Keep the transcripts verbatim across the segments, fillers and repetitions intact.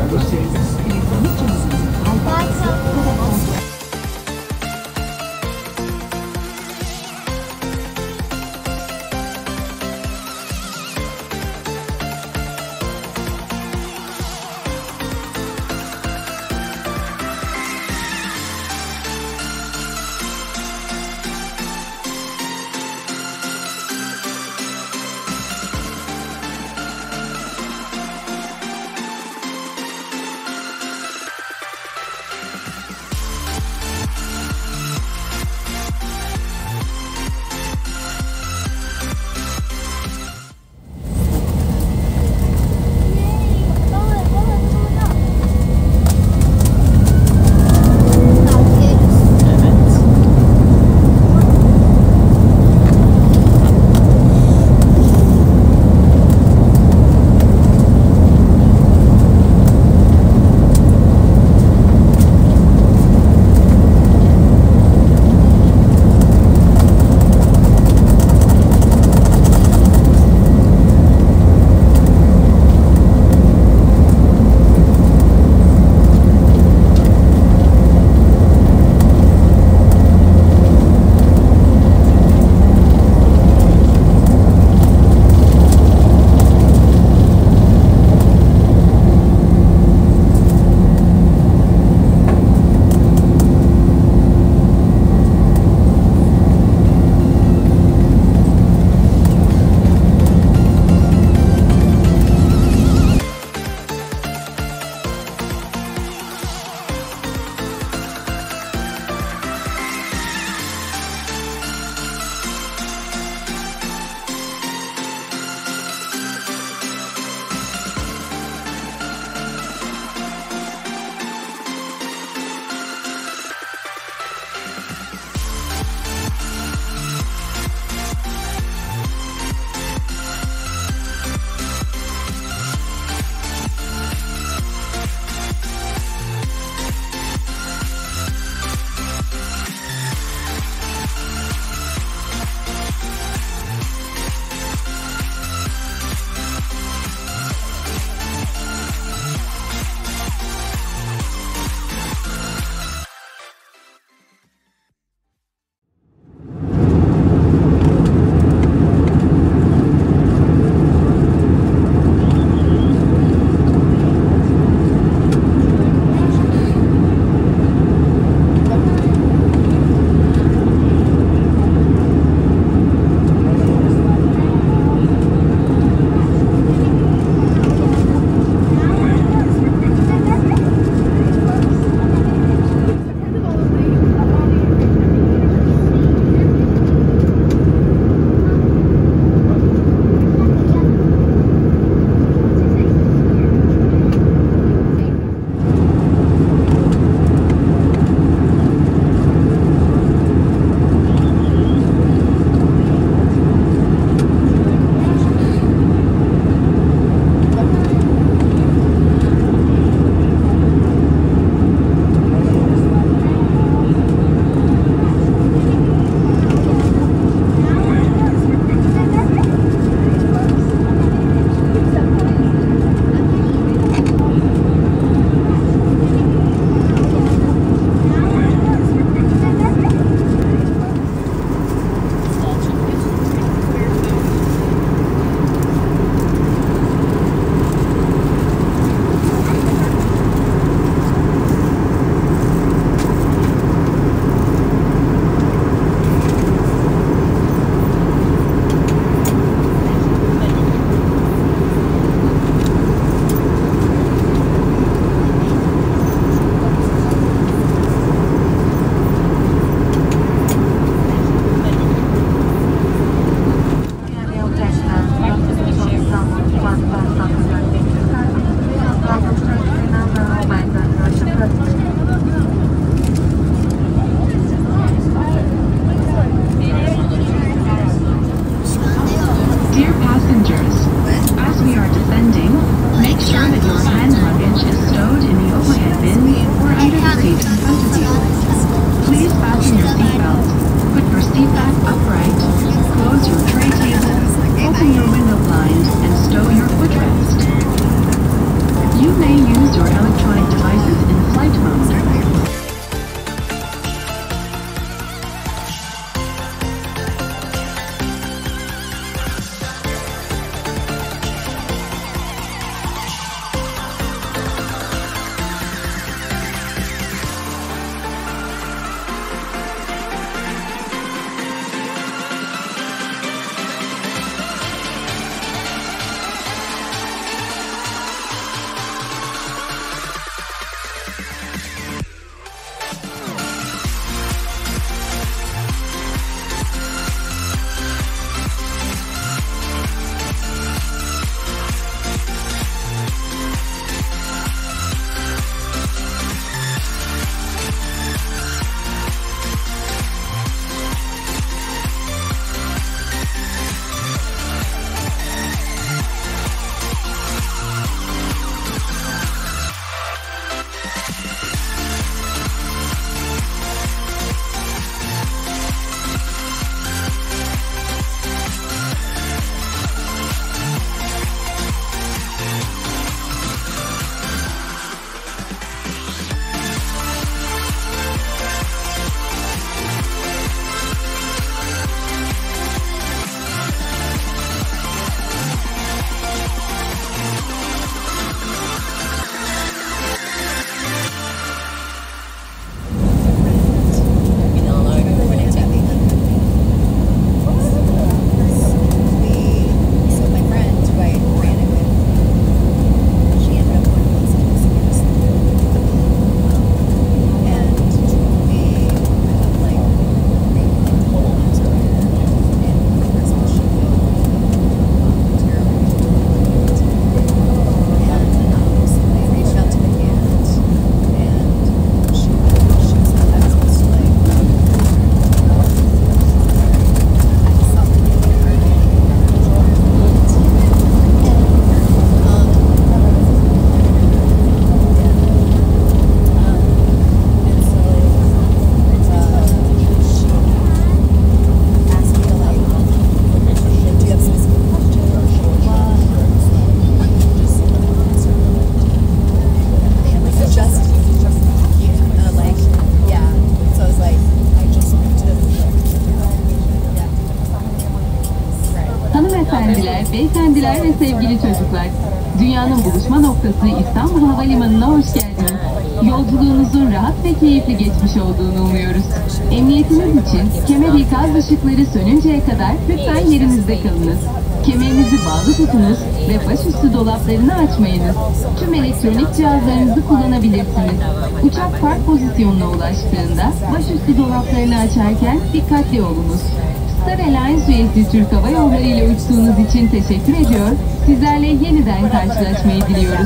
gösteriniz. Elektronik cihazınızın altyapısı ya da Beyefendiler ve sevgili çocuklar, dünyanın buluşma noktası İstanbul Havalimanı'na hoş geldiniz. Yolculuğunuzun rahat ve keyifli geçmiş olduğunu umuyoruz. Emniyetiniz için kemer ikaz ışıkları sönünceye kadar lütfen yerinizde kalınız. Kemerinizi bağlı tutunuz ve başüstü dolaplarını açmayınız. Tüm elektronik cihazlarınızı kullanabilirsiniz. Uçak park pozisyonuna ulaştığında başüstü dolaplarını açarken dikkatli olunuz. Star Airlines üyesi Türk Hava Yolları ile uçtuğunuz için teşekkür ediyor. Sizlerle yeniden karşılaşmayı diliyoruz.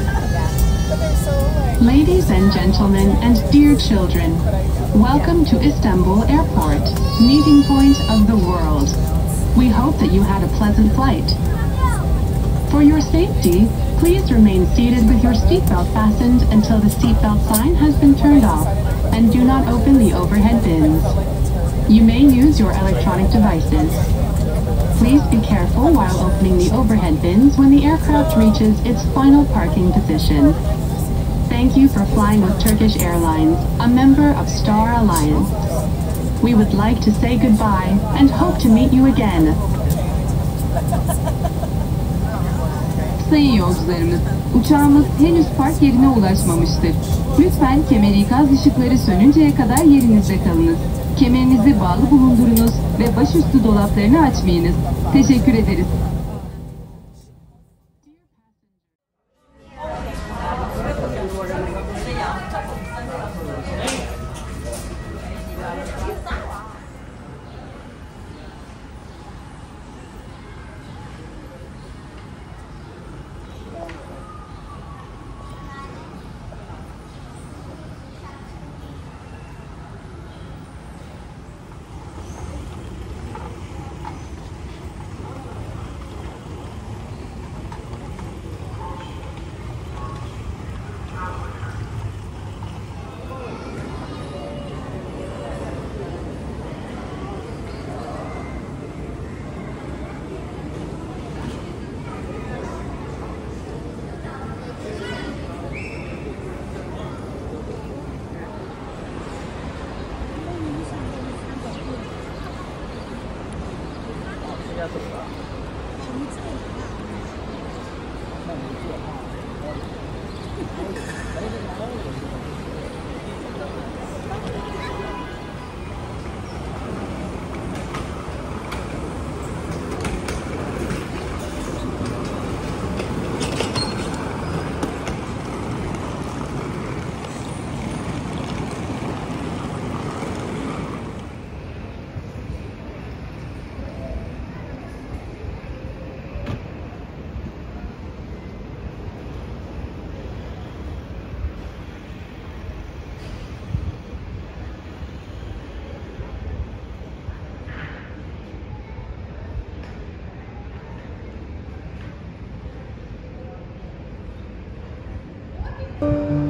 Ladies and gentlemen and dear children, welcome to Istanbul Airport, meeting point of the world. We hope that you had a pleasant flight. For your safety, please remain seated with your seatbelt fastened until the seatbelt sign has been turned off, and do not open the overhead bins. You may use your electronic devices. Please be careful while opening the overhead bins when the aircraft reaches its final parking position. Thank you for flying with Turkish Airlines, a member of Star Alliance. We would like to say goodbye and hope to meet you again. Sayın yolcularımız, uçağımız henüz park yerine ulaşmamıştır. Lütfen kemer ikaz ışıkları sönünceye kadar yerinizde kalınız. Kemerinizi bağlı bulundurunuz ve başüstü dolaplarını açmayınız. Teşekkür ederiz. Thank you.